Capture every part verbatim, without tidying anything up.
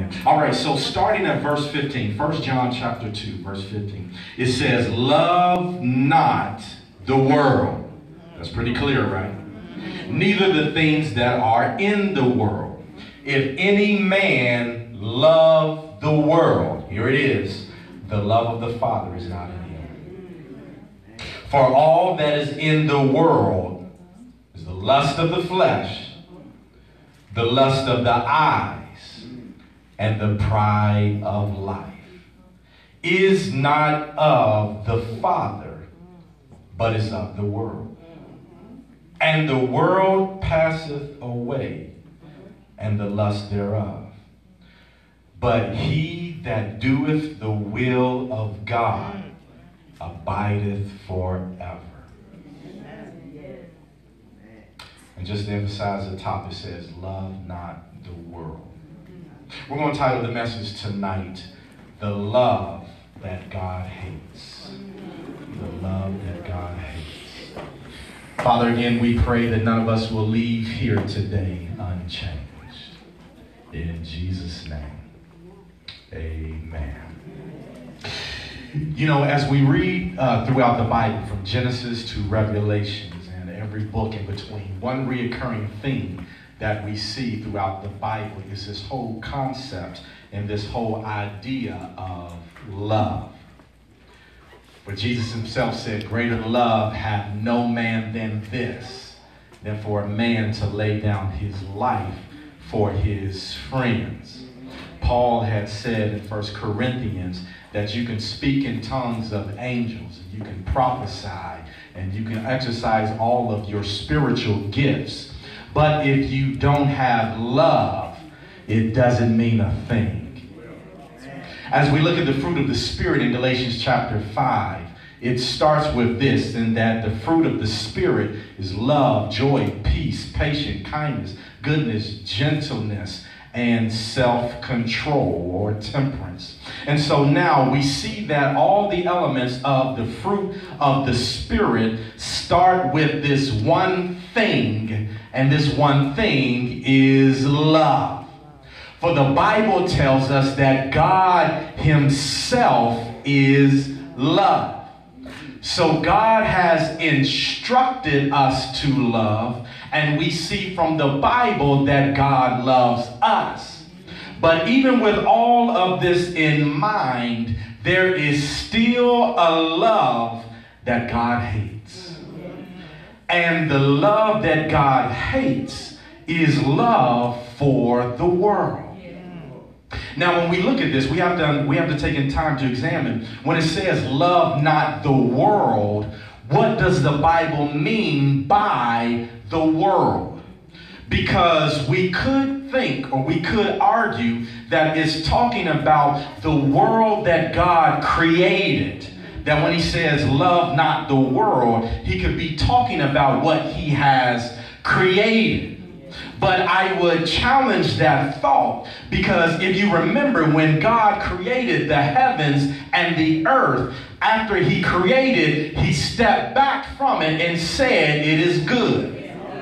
Amen. All right, so starting at verse fifteen, First John chapter two, verse fifteen, it says, love not the world. That's pretty clear, right? Neither the things that are in the world. If any man love the world, here it is, the love of the Father is not in him. For all that is in the world is the lust of the flesh, the lust of the eyes, and the pride of life, is not of the Father, but is of the world. And the world passeth away, and the lust thereof. But he that doeth the will of God abideth forever. And just to emphasize the top, it says, love not the world. We're going to title the message tonight, The Love That God Hates. The love that God hates. Father, again, we pray that none of us will leave here today unchanged. In Jesus' name, amen. You know, as we read uh, throughout the Bible, from Genesis to Revelations and every book in between, one reoccurring theme that we see throughout the Bible is this whole concept and this whole idea of love. But Jesus himself said, greater love hath no man than this, than for a man to lay down his life for his friends. Paul had said in First Corinthians that you can speak in tongues of angels, and you can prophesy, and you can exercise all of your spiritual gifts. But if you don't have love, it doesn't mean a thing. As we look at the fruit of the Spirit in Galatians chapter five, it starts with this, in that the fruit of the Spirit is love, joy, peace, patience, kindness, goodness, gentleness, and self-control or temperance. And so now we see that all the elements of the fruit of the Spirit start with this one thing, and this one thing is love. For the Bible tells us that God himself is love. So God has instructed us to love, and we see from the Bible that God loves us. But even with all of this in mind, there is still a love that God hates. And the love that God hates is love for the world. Now, when we look at this, we have to we have to take in time to examine. When it says love not the world, what does the Bible mean by the world? Because we could think, or we could argue, that it's talking about the world that God created. That when he says love not the world, he could be talking about what he has created. But I would challenge that thought, because if you remember, when God created the heavens and the earth, after he created, he stepped back from it and said it is good.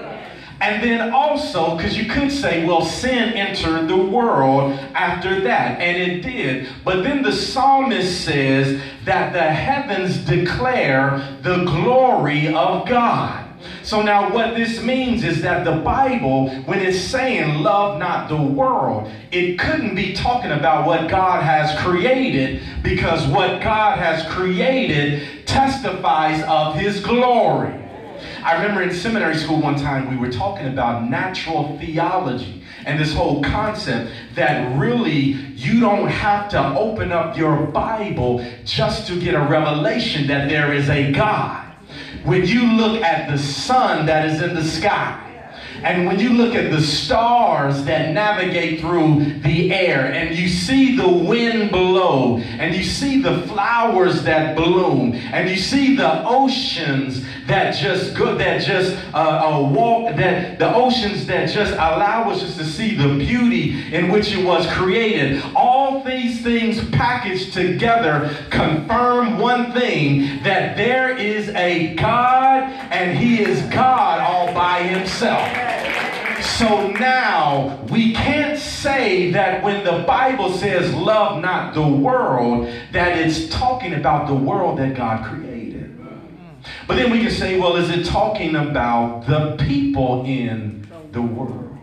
And then also, because you could say, well, sin entered the world after that, and it did. But then the psalmist says that the heavens declare the glory of God. So now what this means is that the Bible, when it's saying love not the world, it couldn't be talking about what God has created, because what God has created testifies of his glory. I remember in seminary school one time we were talking about natural theology and this whole concept that really you don't have to open up your Bible just to get a revelation that there is a God. When you look at the sun that is in the sky, and when you look at the stars that navigate through the air, and you see the wind blow, and you see the flowers that bloom, and you see the oceans that just go, that just uh, uh, walk, that the oceans that just allow us just to see the beauty in which it was created. All these things packaged together confirm one thing, that there is a God, and he is God all by himself. So now we can't say that when the Bible says love not the world, that it's talking about the world that God created. But then we can say, well, is it talking about the people in the world?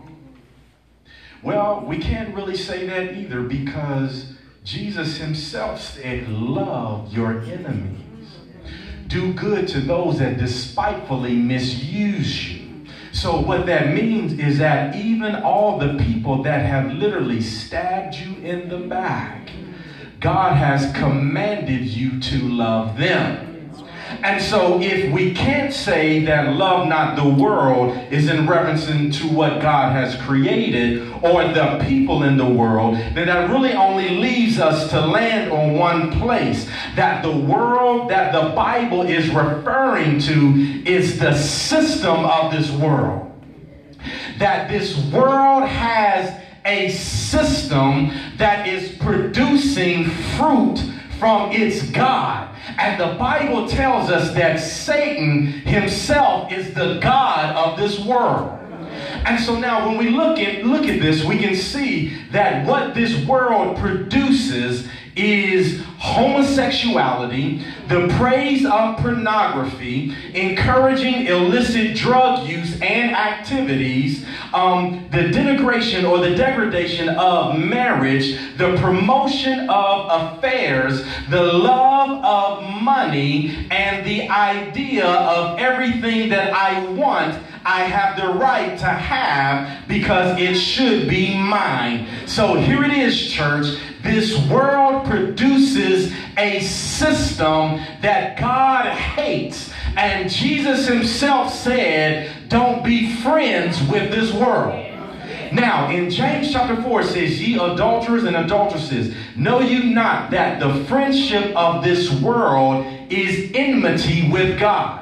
Well, we can't really say that either, because Jesus himself said, love your enemies. Do good to those that despitefully misuse you. So what that means is that even all the people that have literally stabbed you in the back, God has commanded you to love them. And so if we can't say that love not the world is in reference to what God has created or the people in the world, then that really only leaves us to land on one place. That the world that the Bible is referring to is the system of this world. That this world has a system that is producing fruit from its God. And the Bible tells us that Satan himself is the God of this world. And so now when we look at look at this, we can see that what this world produces is homosexuality, the praise of pornography, encouraging illicit drug use and activities, um, the denigration or the degradation of marriage, the promotion of affairs, the love of money, and the idea of everything that I want, I have the right to have because it should be mine. So here it is, church. This world produces a system that God hates. And Jesus himself said, don't be friends with this world. Now, in James chapter four, it says, ye adulterers and adulteresses, know you not that the friendship of this world is enmity with God?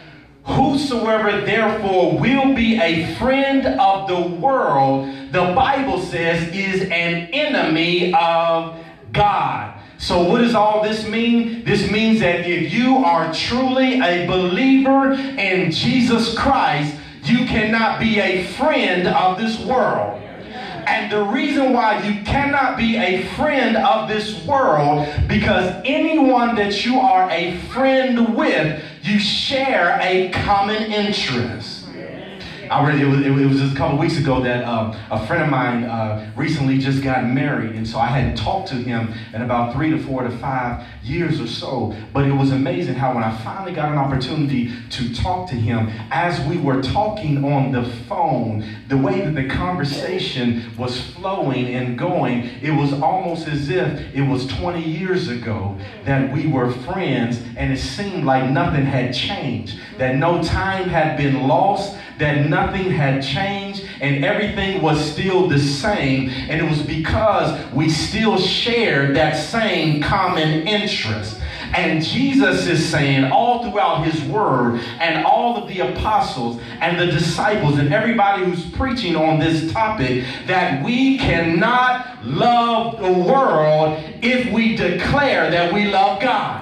Whosoever therefore will be a friend of the world, the Bible says, is an enemy of God. So what does all this mean? This means that if you are truly a believer in Jesus Christ, you cannot be a friend of this world. And the reason why you cannot be a friend of this world, because anyone that you are a friend with, you share a common interest. I read, it, was, it was just a couple weeks ago that um, a friend of mine uh, recently just got married. And so I hadn't talked to him in about three to four to five years or so. But it was amazing how when I finally got an opportunity to talk to him, as we were talking on the phone, the way that the conversation was flowing and going, it was almost as if it was twenty years ago that we were friends, and it seemed like nothing had changed, that no time had been lost, that nothing had changed, and everything was still the same. And it was because we still shared that same common interest. And Jesus is saying all throughout his word, and all of the apostles and the disciples and everybody who's preaching on this topic, that we cannot love the world if we declare that we love God.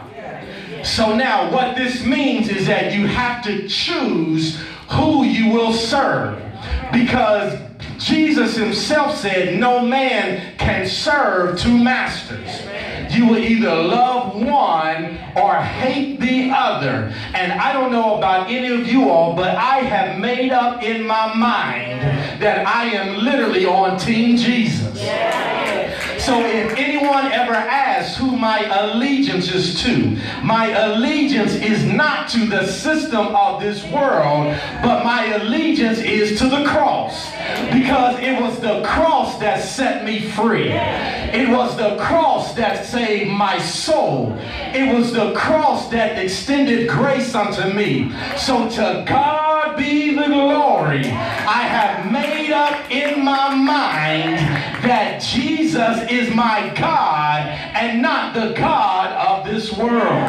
So now what this means is that you have to choose who you will serve, because Jesus himself said no man can serve two masters. You will either love one or hate the other. And I don't know about any of you all, but I have made up in my mind that I am literally on Team Jesus. So if anyone ever asks who my allegiance is to, my allegiance is not to the system of this world, but my allegiance is to the cross. Because it was the cross that set me free. It was the cross that saved my soul. It was the cross that extended grace unto me. So to God be the glory. I have made up in my mind that Jesus is my God and not the God of this world.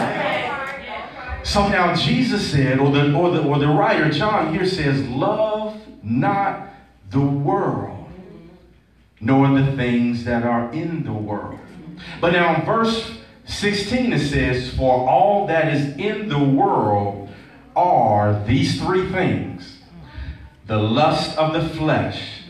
So now Jesus said, or the, or the, or the writer John here says, love not the world, nor the things that are in the world. But now in verse sixteen it says, for all that is in the world are these three things: the lust of the flesh,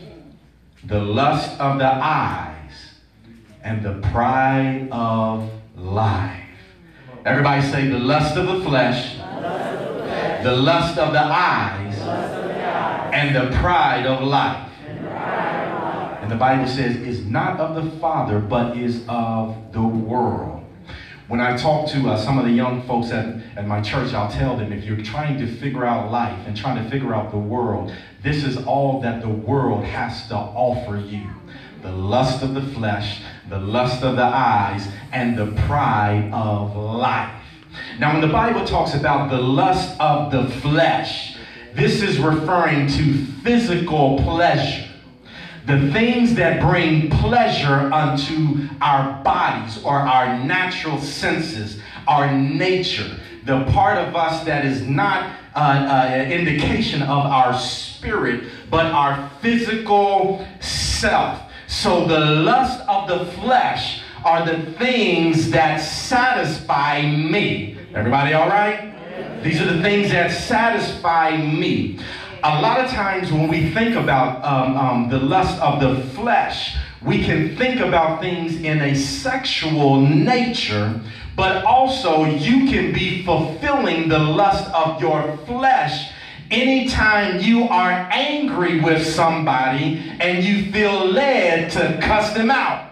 the lust of the eyes, and the pride of life. Everybody say the lust of the flesh, the lust of the eyes, and the pride of life. And the Bible says is not of the Father, but is of the world. When I talk to uh, some of the young folks at, at my church, I'll tell them, if you're trying to figure out life and trying to figure out the world, this is all that the world has to offer you. The lust of the flesh, the lust of the eyes, and the pride of life. Now, when the Bible talks about the lust of the flesh, this is referring to physical pleasure. The things that bring pleasure unto our bodies or our natural senses, our nature, the part of us that is not uh, uh, an indication of our spirit, but our physical self. So the lust of the flesh are the things that satisfy me. Everybody all right? These are the things that satisfy me. A lot of times when we think about um, um, the lust of the flesh, we can think about things in a sexual nature, but also you can be fulfilling the lust of your flesh anytime you are angry with somebody and you feel led to cuss them out.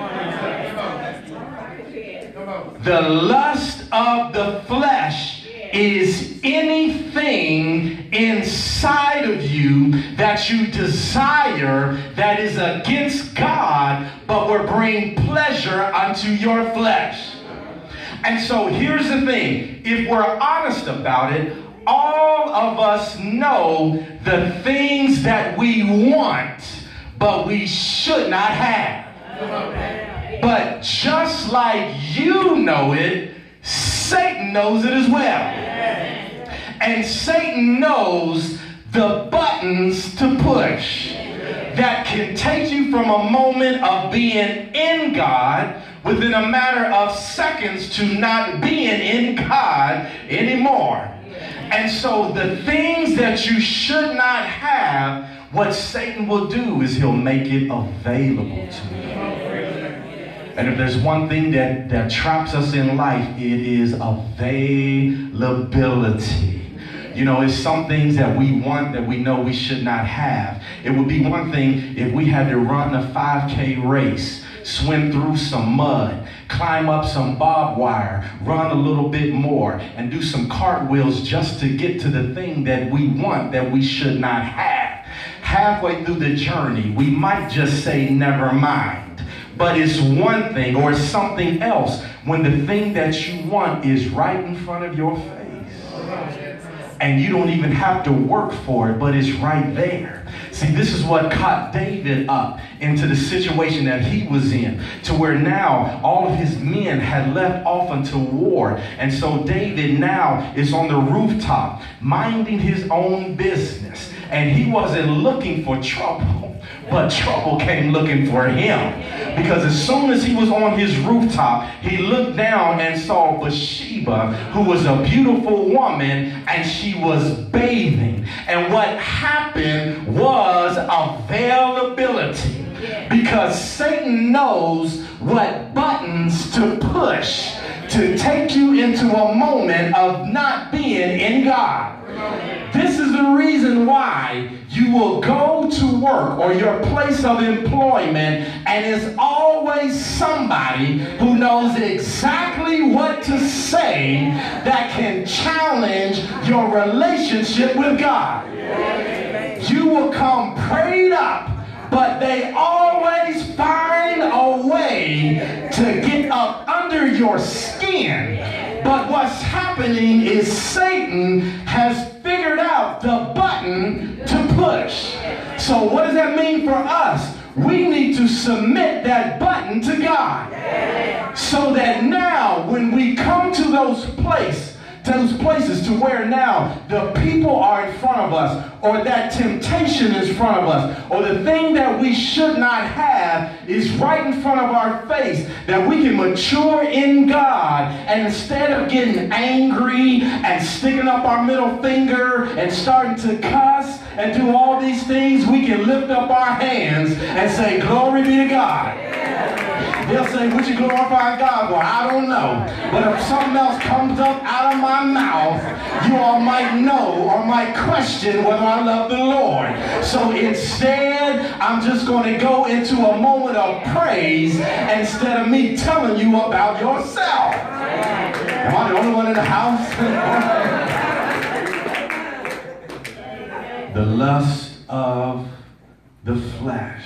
The lust of the flesh is anything inside of you that you desire that is against God, but will bring pleasure unto your flesh. And so here's the thing. If we're honest about it, all of us know the things that we want, but we should not have. But just like you know it, Satan knows it as well. And Satan knows the buttons to push that can take you from a moment of being in God within a matter of seconds to not being in God anymore. And so the things that you should not have, what Satan will do is he'll make it available to you. And if there's one thing that, that traps us in life, it is availability. You know, it's some things that we want that we know we should not have. It would be one thing if we had to run a five K race, swim through some mud, climb up some barbed wire, run a little bit more, and do some cartwheels just to get to the thing that we want that we should not have. Halfway through the journey, we might just say, never mind. But it's one thing or it's something else when the thing that you want is right in front of your face. And you don't even have to work for it, but it's right there. See, this is what caught David up into the situation that he was in, to where now all of his men had left off into war. And so David now is on the rooftop, minding his own business. And he wasn't looking for trouble, but trouble came looking for him. Because as soon as he was on his rooftop, he looked down and saw Bathsheba, who was a beautiful woman, and she was bathing. And what happened was availability. Because Satan knows what buttons to push to take you into a moment of not being in God. This is the reason why you will go to work or your place of employment and it's always somebody who knows exactly what to say that can challenge your relationship with God. You will come prayed up, but they always find a way to get up under your skin. But what's happening is Satan has figured out the button to push. So what does that mean for us? We need to submit that button to God. So that now when we come to those place, to those places to where now the people are in front of us, or that temptation is in front of us, or the thing that we should not have is right in front of our face, that we can mature in God, and instead of getting angry and sticking up our middle finger and starting to cuss and do all these things, we can lift up our hands and say, glory be to God. They'll say, would you glorify God? Well, I don't know. But if something else comes up out of my mouth, you all might know or might question whether I love the Lord. So instead, I'm just going to go into a moment of praise instead of me telling you about yourself. Am I the only one in the house? The lust of the flesh.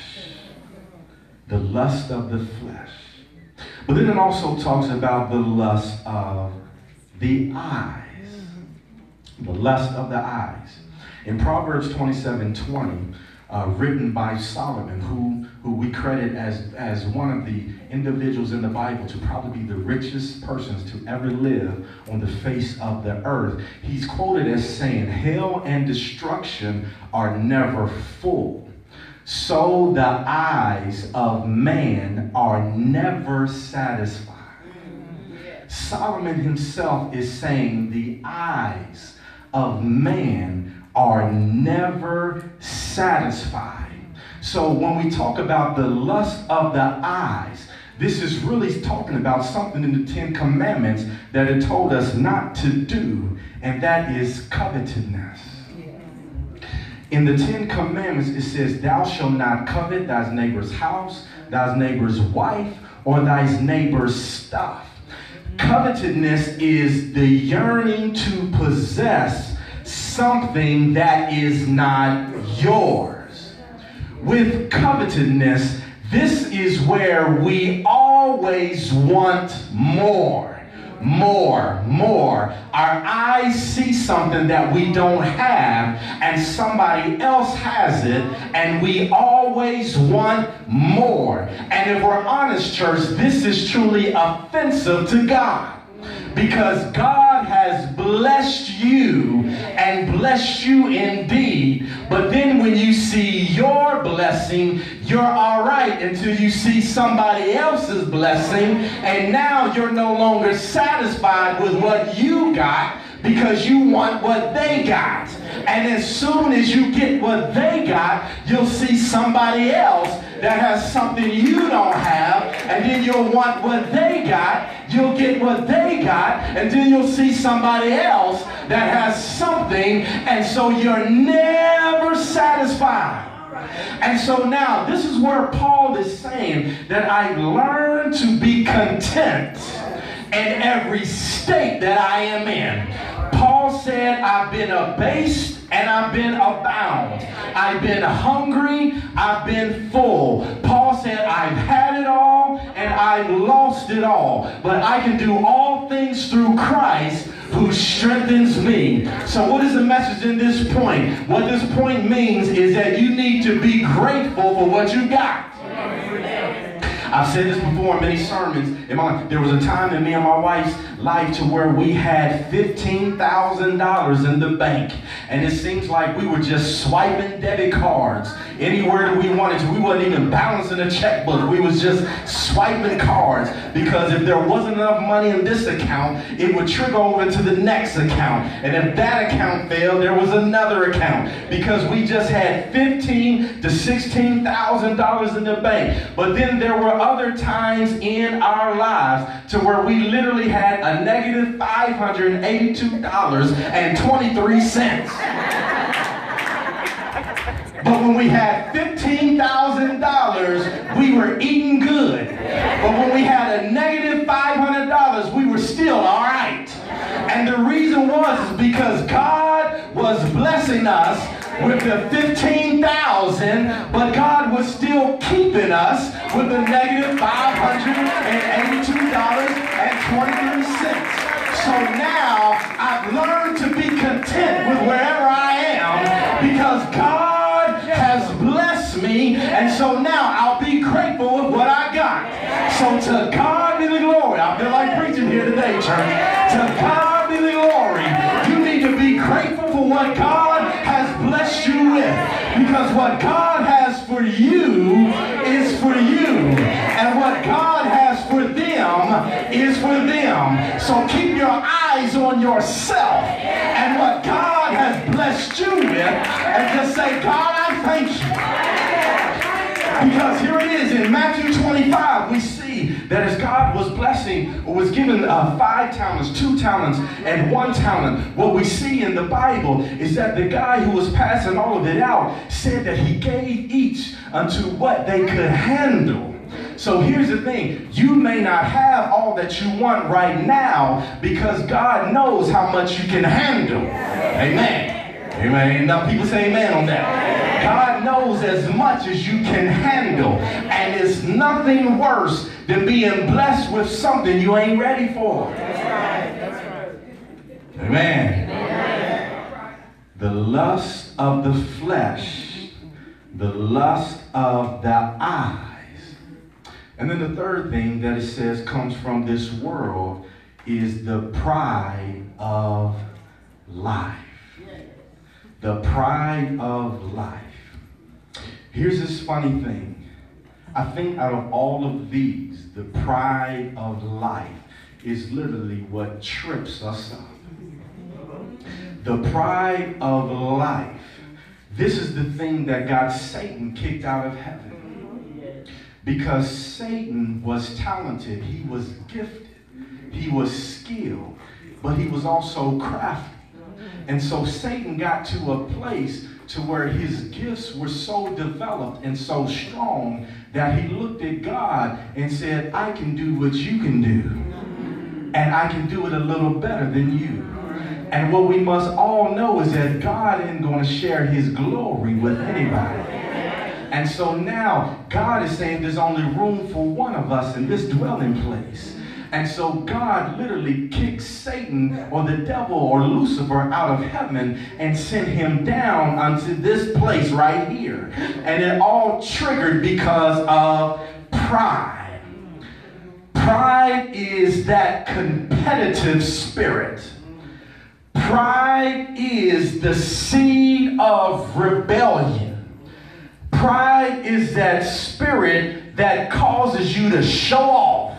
The lust of the flesh. But then it also talks about the lust of the eyes. The lust of the eyes. In Proverbs twenty-seven twenty, uh, written by Solomon, who, who we credit as, as one of the individuals in the Bible to probably be the richest persons to ever live on the face of the earth, he's quoted as saying, hell and destruction are never full. So the eyes of man are never satisfied. Solomon himself is saying the eyes of man are never satisfied. So when we talk about the lust of the eyes, this is really talking about something in the Ten Commandments that it told us not to do, and that is covetousness. In the Ten Commandments, it says, thou shalt not covet thy neighbor's house, thy neighbor's wife, or thy neighbor's stuff. Covetousness is the yearning to possess something that is not yours. With covetousness, this is where we always want more. More, more. Our eyes see something that we don't have, and somebody else has it, and we always want more. And if we're honest, church, this is truly offensive to God. Because God has blessed you and blessed you indeed. But then when you see your blessing, you're all right until you see somebody else's blessing. And now you're no longer satisfied with what you got because you want what they got. And as soon as you get what they got, you'll see somebody else that has something you don't have, and then you'll want what they got, you'll get what they got, and then you'll see somebody else that has something, and so you're never satisfied. And so now, this is where Paul is saying that I learned to be content in every state that I am in. Paul said, I've been abased and I've been abound. I've been hungry, I've been full. Paul said, I've had it all and I've lost it all. But I can do all things through Christ who strengthens me. So what is the message in this point? What this point means is that you need to be grateful for what you got. I've said this before in many sermons. In my, there was a time in me and my wife's life to where we had fifteen thousand dollars in the bank. And it seems like we were just swiping debit cards anywhere that we wanted to. We wasn't even balancing a checkbook. We was just swiping cards, because if there wasn't enough money in this account, it would trigger over to the next account. And if that account failed, there was another account, because we just had fifteen to sixteen thousand dollars in the bank. But then there were other times in our lives to where we literally had a negative five hundred eighty-two dollars and twenty-three cents. But when we had fifteen thousand dollars, we were eating good. But when we had a negative five hundred dollars, we were still all right. And the reason was is because God was blessing us with the fifteen thousand, but God was still keeping us with the negative five hundred eighty-two dollars and twenty-three cents. So now I've learned to be content with wherever I am, because God has blessed me, and so now I'll be grateful with what I got. So to God be the glory. I feel like preaching here today, church. To God be the glory. glory. You need to be grateful for what God has blessed you with. Because what God has for you is for you. And what God has for them is for them. So keep your eyes on yourself and what God has blessed you with, and just say, God, I thank you. Because here it is in Matthew twenty-five, we see that as God was blessing, or was given uh, five talents, two talents, and one talent, what we see in the Bible is that the guy who was passing all of it out said that he gave each unto what they could handle. So here's the thing. You may not have all that you want right now because God knows how much you can handle. Amen. Amen. Now people say amen on that. God knows as much as you can handle. And it's nothing worse than being blessed with something you ain't ready for. That's right. That's right. Amen. Amen. The lust of the flesh, the lust of the eyes. And then the third thing that it says comes from this world is the pride of life. The pride of life. Here's this funny thing. I think out of all of these, the pride of life is literally what trips us up. The pride of life. This is the thing that got Satan kicked out of heaven. Because Satan was talented, he was gifted, he was skilled, but he was also crafty. And so Satan got to a place to where his gifts were so developed and so strong that he looked at God and said, I can do what you can do, and I can do it a little better than you. And what we must all know is that God isn't going to share his glory with anybody. And so now God is saying there's only room for one of us in this dwelling place. And so God literally kicked Satan or the devil or Lucifer out of heaven and sent him down unto this place right here. And it all triggered because of pride. Pride is that competitive spirit. Pride is the seed of rebellion. Pride is that spirit that causes you to show off.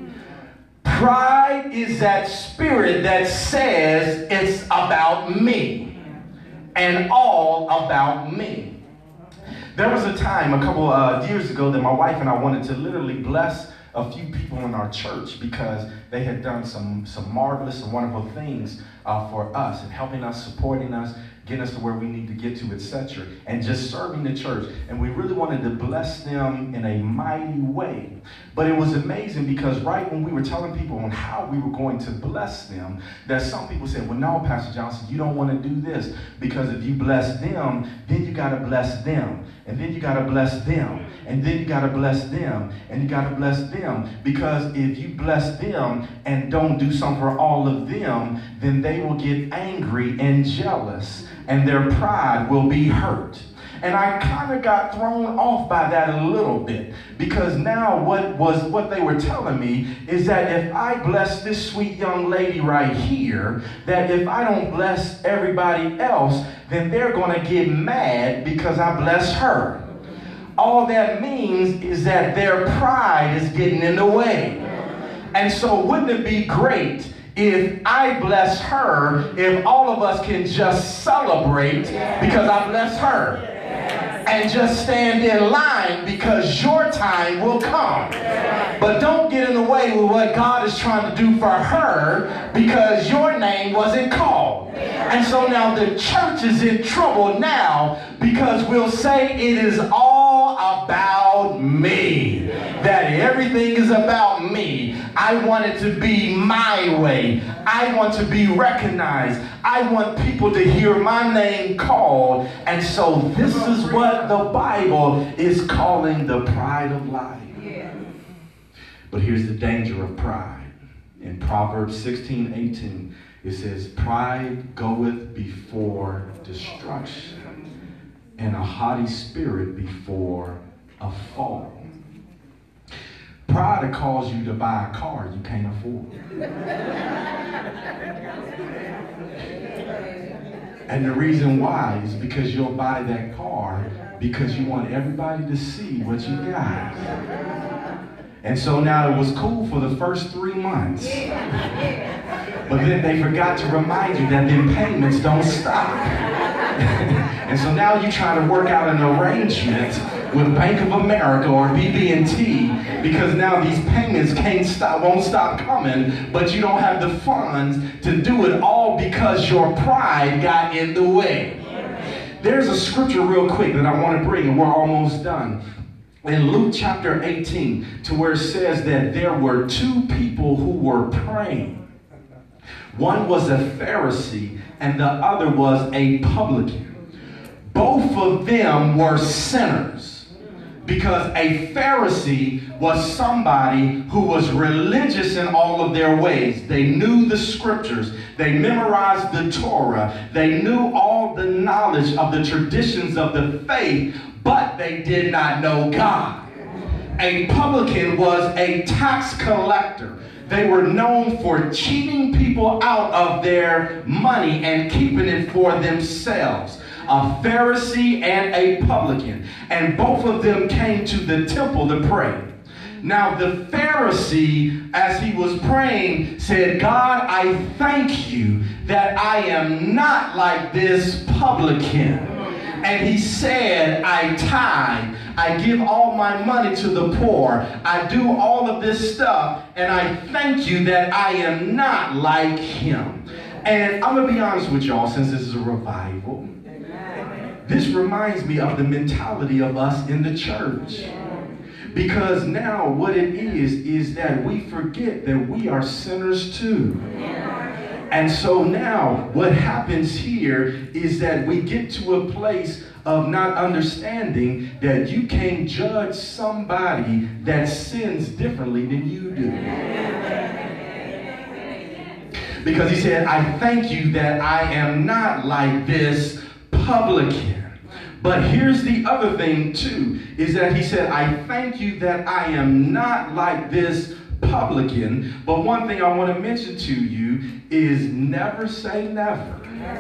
Pride is that spirit that says it's about me and all about me. There was a time a couple uh, years ago that my wife and I wanted to literally bless a few people in our church because they had done some, some marvelous and wonderful things uh, for us and helping us, supporting us, getting us to where we need to get to, et cetera, and just serving the church. And we really wanted to bless them in a mighty way. But it was amazing because right when we were telling people on how we were going to bless them, that some people said, well, no, Pastor Johnson, you don't want to do this because if you bless them, then you got to bless them. And then you got to bless them. And then you got to bless them. And you got to bless them. Because if you bless them and don't do something for all of them, then they will get angry and jealous. And their pride will be hurt. And I kind of got thrown off by that a little bit. Because now what was what they were telling me is that if I bless this sweet young lady right here, that if I don't bless everybody else, then they're going to get mad because I bless her. All that means is that their pride is getting in the way. And so wouldn't it be great if I bless her, if all of us can just celebrate because I bless her? And just stand in line because your time will come. But don't get in the way with what God is trying to do for her because your name wasn't called. And so now the church is in trouble now because we'll say it is all about me. That everything is about me. I want it to be my way. I want to be recognized. I want people to hear my name called. And so this is what the Bible is calling the pride of life. Yeah. But here's the danger of pride. In Proverbs sixteen eighteen, it says, pride goeth before destruction, and a haughty spirit before a fall. Pride will cause you to buy a car you can't afford. And the reason why is because you'll buy that car because you want everybody to see what you got. And so now it was cool for the first three months. But then they forgot to remind you that them payments don't stop. And so now you're trying to work out an arrangement with Bank of America or B B and T because now these payments can't stop, won't stop coming, but you don't have the funds to do it all because your pride got in the way. There's a scripture real quick that I want to bring, and we're almost done. In Luke chapter eighteen, to where it says that there were two people who were praying. One was a Pharisee and the other was a publican. Both of them were sinners. Because a Pharisee was somebody who was religious in all of their ways. They knew the scriptures. They memorized the Torah. They knew all the knowledge of the traditions of the faith, but they did not know God. A publican was a tax collector. They were known for cheating people out of their money and keeping it for themselves. A Pharisee and a publican. And both of them came to the temple to pray. Now the Pharisee, as he was praying, said, God, I thank you that I am not like this publican. And he said, I tithe, I give all my money to the poor, I do all of this stuff, and I thank you that I am not like him. And I'm going to be honest with y'all, since this is a revival, this reminds me of the mentality of us in the church. Because now what it is, is that we forget that we are sinners too. And so now what happens here is that we get to a place of not understanding that you can't judge somebody that sins differently than you do. Because he said, I thank you that I am not like this publican. But here's the other thing too, is that he said, I thank you that I am not like this publican. But one thing I want to mention to you is never say never.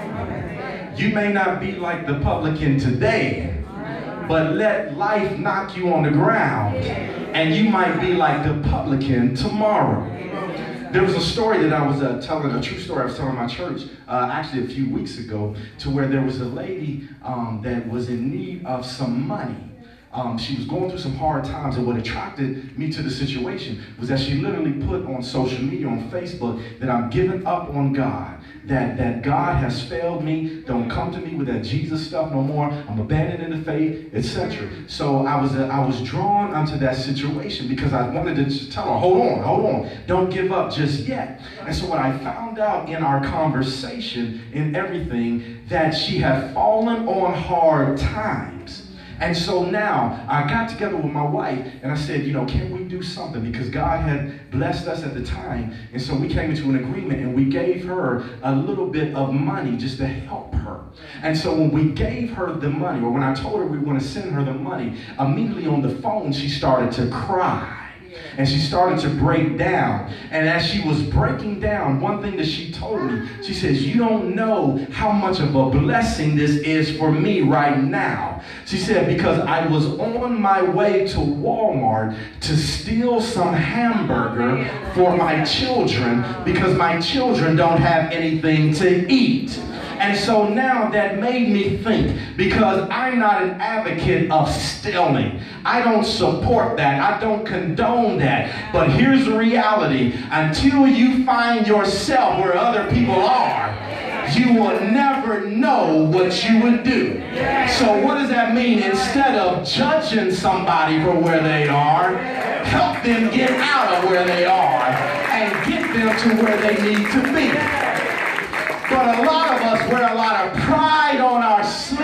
You may not be like the publican today, but let life knock you on the ground and you might be like the publican tomorrow. There was a story that I was uh, telling, a true story I was telling my church, uh, actually a few weeks ago, to where there was a lady um, that was in need of some money. Um, she was going through some hard times, and what attracted me to the situation was that she literally put on social media, on Facebook, that I'm giving up on God, that, that God has failed me, don't come to me with that Jesus stuff no more, I'm abandoning the faith, et cetera. So I was, uh, I was drawn unto that situation because I wanted to just tell her, hold on, hold on, don't give up just yet. And so what I found out in our conversation, in everything, that she had fallen on hard times. And so now I got together with my wife and I said, you know, can we do something? Because God had blessed us at the time. And so we came into an agreement and we gave her a little bit of money just to help her. And so when we gave her the money, or when I told her we were going to send her the money, immediately on the phone, she started to cry. And she started to break down. And as she was breaking down, one thing that she told me, she says, you don't know how much of a blessing this is for me right now. She said, because I was on my way to Walmart to steal some hamburger for my children because my children don't have anything to eat. And so now that made me think, because I'm not an advocate of stealing. I don't support that. I don't condone that. But here's the reality. Until you find yourself where other people are, you will never know what you would do. So what does that mean? Instead of judging somebody for where they are, help them get out of where they are and get them to where they need to be. But a lot of us wear a lot of pride on our sleeve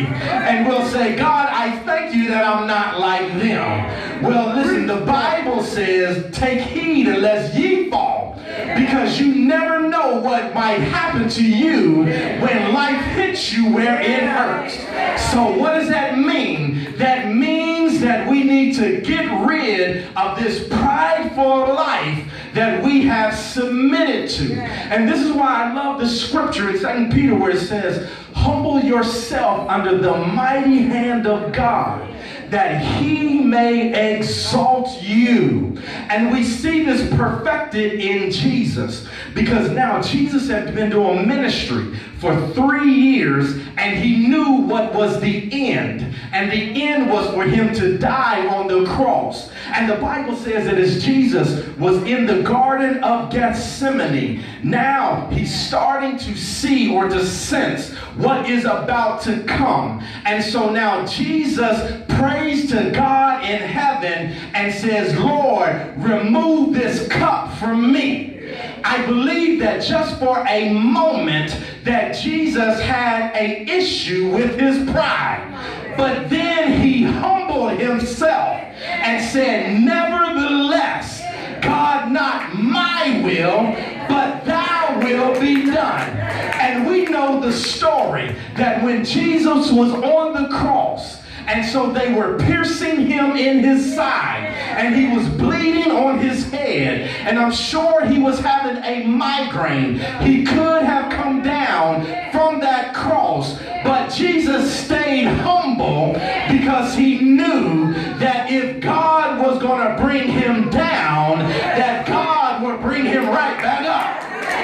and we'll say, God, I thank you that I'm not like them. Well, listen, the Bible says, take heed lest ye fall, because you never know what might happen to you when life hits you where it hurts. So what does that mean? That means that we need need to get rid of this prideful life that we have submitted to. And this is why I love the scripture in Second Peter where it says, humble yourself under the mighty hand of God, that he may exalt you. And we see this perfected in Jesus, because now Jesus had been doing ministry for three years and he knew what was the end. And the end was for him to die on the cross. And the Bible says that as Jesus was in the Garden of Gethsemane, now he's starting to see or to sense what is about to come. And so now Jesus prays to God in heaven and says, Lord, remove this cup from me. I believe that just for a moment that Jesus had an issue with his pride. But then he humbled himself and said, nevertheless, God, not my will, but thy will be done. And we know the story that when Jesus was on the cross, and so they were piercing him in his side, and he was bleeding on his head, and I'm sure he was having a migraine. He could have come down from that cross, but Jesus stayed humble because he knew that if God was going to bring him down, that God would bring him right back up.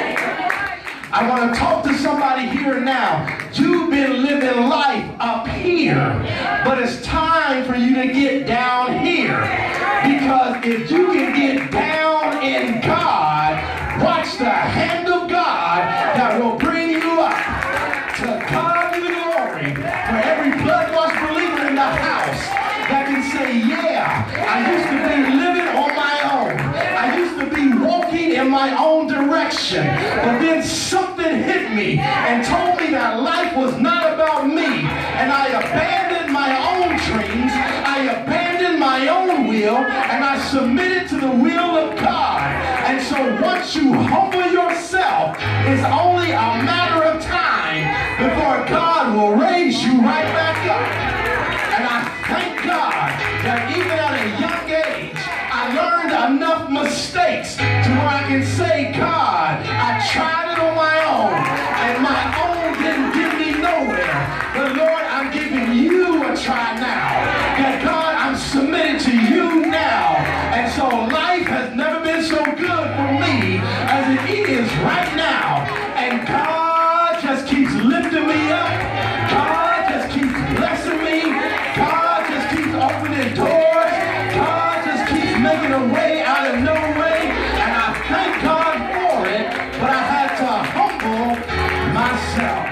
I want to talk to somebody here now. You've been living life up here, but it's time for you to get down here. Because if you can get down in God, watch the hand of God that will bring you up. To God be the glory for every blood-washed believer in the house that can say, yeah, I used to be living on my own. I used to be walking in my own direction. But then something hit me and told me that life was not about me. And I abandoned my own dreams. I abandoned my own will. And I submitted to the will of God. And so once you humble yourself, it's only a matter of time before God will raise you right back up. And I thank God that even at a young age, I learned enough mistakes to where I can say, God, I tried it on my own, and my own didn't get me nowhere. But Lord, I'm giving you a try now. That God, I'm submitted to you now. And so life has never been so good for me as it is right now. And God just keeps lifting me up. God just keeps blessing me. God just keeps opening doors. God just keeps making a way out of no way. And I thank God for it, but I had to humble myself.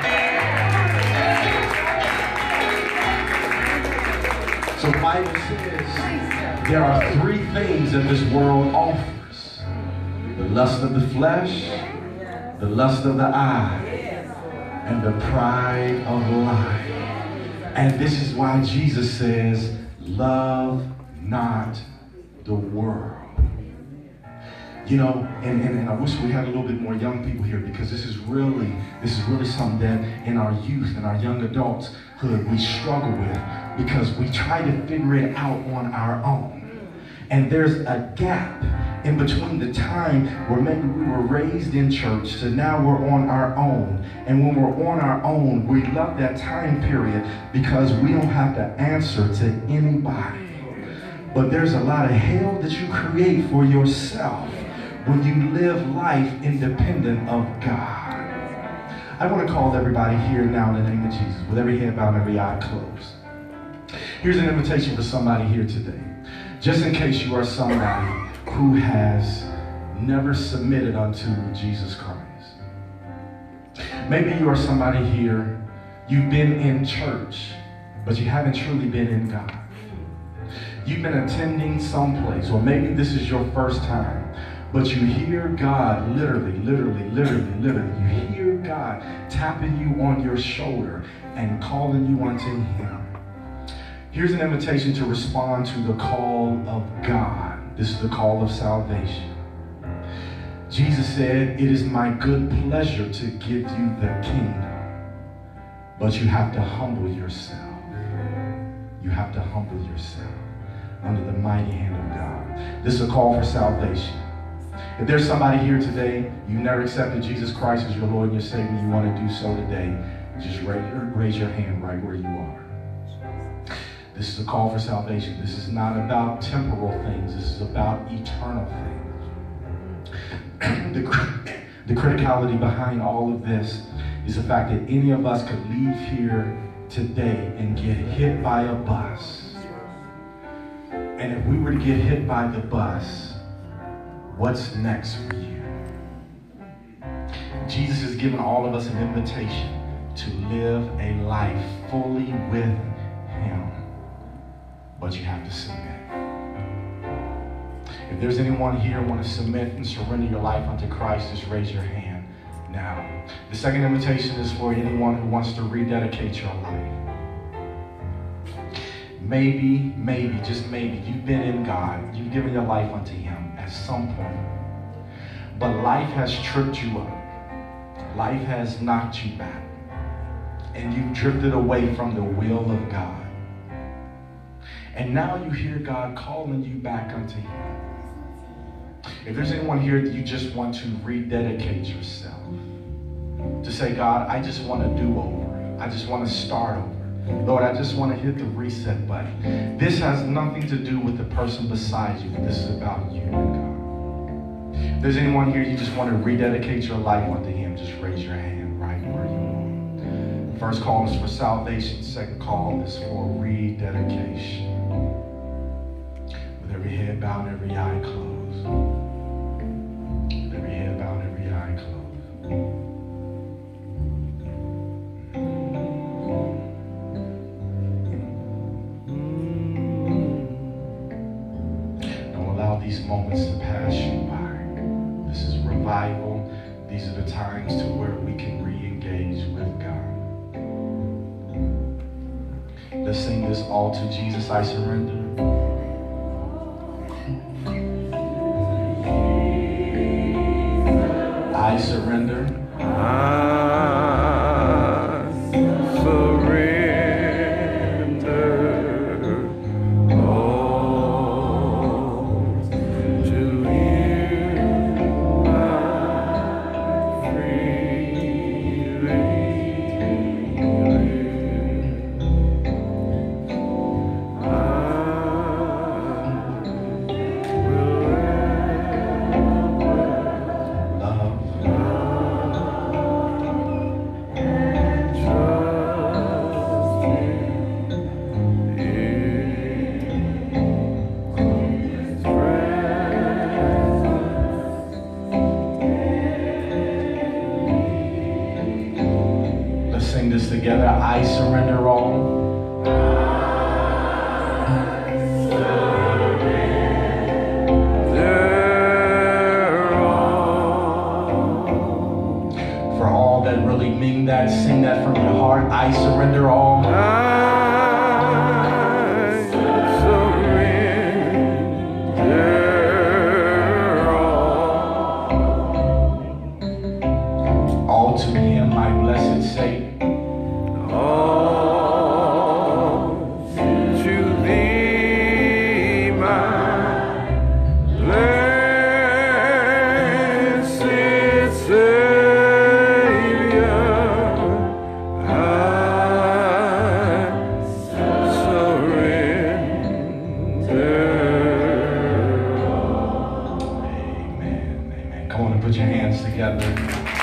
So the Bible says there are three things that this world offers. The lust of the flesh, the lust of the eye, and the pride of life. And this is why Jesus says, love not the world. You know, and, and, and I wish we had a little bit more young people here, because this is really, this is really something that in our youth and our young adulthood we struggle with, because we try to figure it out on our own. And there's a gap in between the time where maybe we were raised in church to now we're on our own. And when we're on our own, we love that time period because we don't have to answer to anybody. But there's a lot of hell that you create for yourself when you live life independent of God. I want to call everybody here now in the name of Jesus, with every head bowed and every eye closed. Here's an invitation for somebody here today. Just in case you are somebody who has never submitted unto Jesus Christ. Maybe you are somebody here, you've been in church, but you haven't truly been in God. You've been attending someplace, or maybe this is your first time, but you hear God literally, literally, literally, literally, you hear God tapping you on your shoulder and calling you unto Him. Here's an invitation to respond to the call of God. This is the call of salvation. Jesus said, it is my good pleasure to give you the kingdom, but you have to humble yourself. You have to humble yourself. under the mighty hand of God. This is a call for salvation. If there's somebody here today, you've never accepted Jesus Christ as your Lord and your Savior, you want to do so today, just raise, raise your hand right where you are. This is a call for salvation. This is not about temporal things. This is about eternal things. the, the criticality behind all of this is the fact that any of us could leave here today and get hit by a bus. And if we were to get hit by the bus, what's next for you? Jesus has given all of us an invitation to live a life fully with Him. But you have to submit. If there's anyone here who want to submit and surrender your life unto Christ, just raise your hand now. The second invitation is for anyone who wants to rededicate your life. Maybe, maybe, just maybe, you've been in God. You've given your life unto Him at some point. But life has tripped you up. Life has knocked you back. And you've drifted away from the will of God. And now you hear God calling you back unto Him. If there's anyone here that you just want to rededicate yourself, to say, God, I just want to do over. I just want to start over. Lord, I just want to hit the reset button. This has nothing to do with the person beside you. This is about you and God. If there's anyone here you just want to rededicate your life unto Him, just raise your hand right where you are. First call is for salvation. Second call is for rededication. With every head bowed, every eye closed. With every head bowed, every eye closed. These moments to pass you by. This is revival. These are the times to where we can re-engage with God. Let's sing this all to Jesus, I surrender. I surrender. Together, I surrender all. For all that really mean that, sing that from your heart. I surrender all. All to Him, my blessed Savior. Put your hands together.